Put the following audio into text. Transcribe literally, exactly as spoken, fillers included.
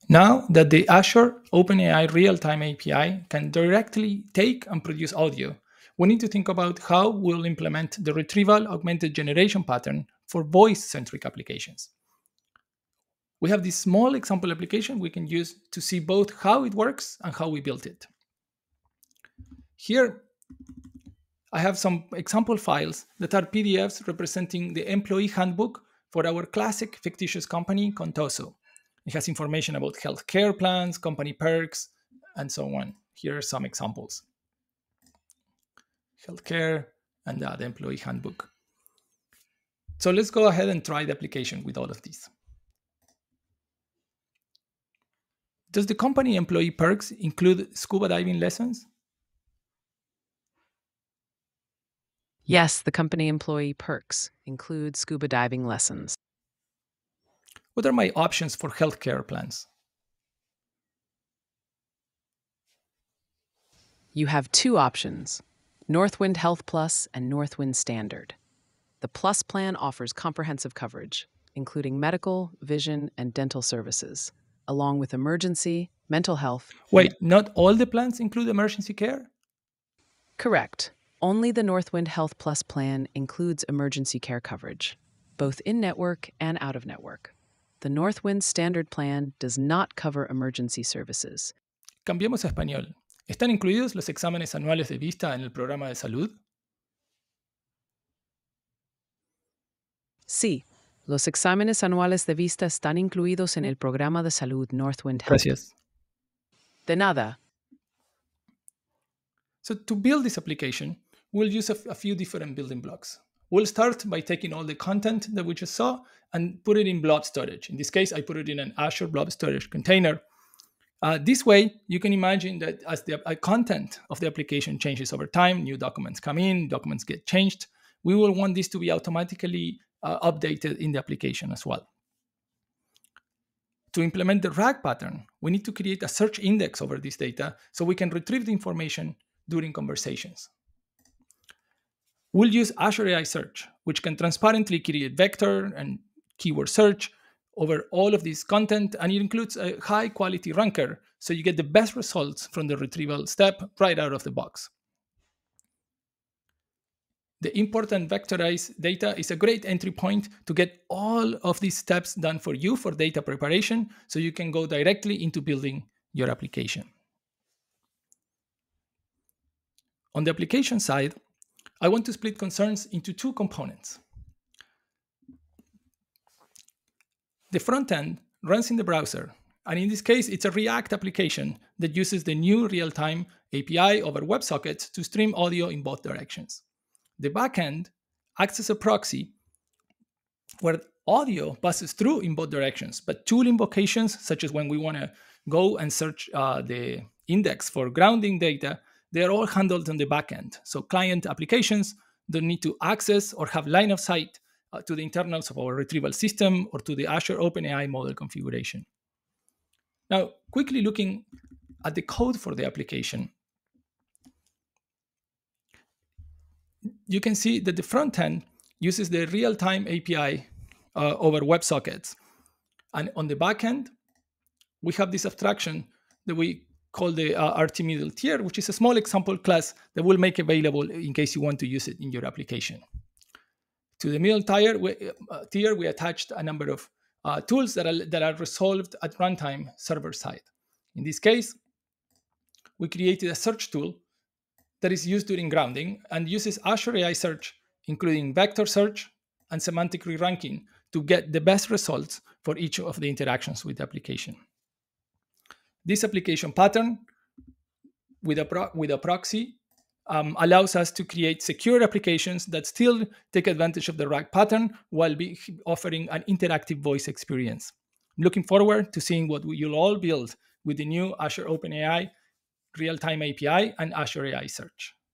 Now that the Azure OpenAI Real-Time A P I can directly take and produce audio, we need to think about how we'll implement the retrieval augmented generation pattern for voice-centric applications. We have this small example application we can use to see both how it works and how we built it. Here, I have some example files that are P D Fs representing the employee handbook for our classic fictitious company, Contoso. It has information about healthcare plans, company perks, and so on. Here are some examples. Healthcare and uh, the employee handbook. So let's go ahead and try the application with all of these. Does the company employee perks include scuba diving lessons? Yes, the company employee perks include scuba diving lessons. What are my options for healthcare plans? You have two options, Northwind Health Plus and Northwind Standard. The Plus plan offers comprehensive coverage, including medical, vision, and dental services, along with emergency, mental health. Wait, not all the plans include emergency care? Correct. Only the Northwind Health Plus plan includes emergency care coverage, both in-network and out-of-network. The Northwind Standard plan does not cover emergency services. Cambiemos a español. ¿Están incluidos los exámenes anuales de vista en el programa de salud? Sí, los exámenes anuales de vista están incluidos en el programa de salud Northwind Health. Gracias. De nada. So to build this application, we'll use a, a few different building blocks. We'll start by taking all the content that we just saw and put it in blob storage. In this case, I put it in an Azure blob storage container. Uh, this way, you can imagine that as the uh, content of the application changes over time, new documents come in, documents get changed, we will want this to be automatically uh, updated in the application as well. To implement the RAG pattern, we need to create a search index over this data so we can retrieve the information during conversations. We'll use Azure A I Search, which can transparently create vector and keyword search over all of this content, and it includes a high-quality ranker, so you get the best results from the retrieval step right out of the box. The import and vectorize data is a great entry point to get all of these steps done for you for data preparation, so you can go directly into building your application. On the application side, I want to split concerns into two components. The front end runs in the browser, and in this case, it's a React application that uses the new real-time A P I over WebSockets to stream audio in both directions. The backend acts as a proxy where audio passes through in both directions, but tool invocations, such as when we want to go and search uh, the index for grounding data, they are all handled on the backend. So client applications don't need to access or have line of sight uh, to the internals of our retrieval system or to the Azure OpenAI model configuration. Now, quickly looking at the code for the application, you can see that the front end uses the real-time A P I uh, over WebSockets. And on the back end, we have this abstraction that we call the uh, R T middle tier, which is a small example class that we'll make available in case you want to use it in your application. To the middle tier, we, uh, tier, we attached a number of uh, tools that are, that are resolved at runtime server side. In this case, we created a search tool that is used during grounding and uses Azure A I Search, including vector search and semantic re-ranking, to get the best results for each of the interactions with the application. This application pattern with a, pro with a proxy um, allows us to create secure applications that still take advantage of the RAG pattern while be offering an interactive voice experience. I'm looking forward to seeing what you'll all build with the new Azure OpenAI Real-Time A P I and Azure A I Search.